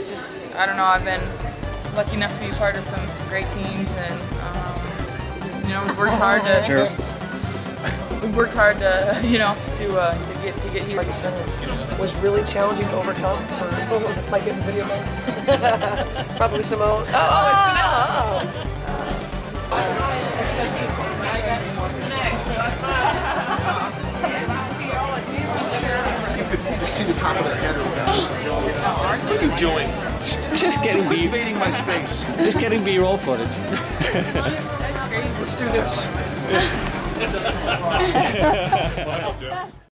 it's just, I don't know, I've been lucky enough to be part of some great teams, and you know, we've worked hard to, to get here. Like you said, it was really challenging to overcome for like in the video game. Probably Simone. Oh, it's Janel. You could just see the top of their head. What are you doing? Just getting Quit invading my space. Just getting B-roll footage. Let's do this.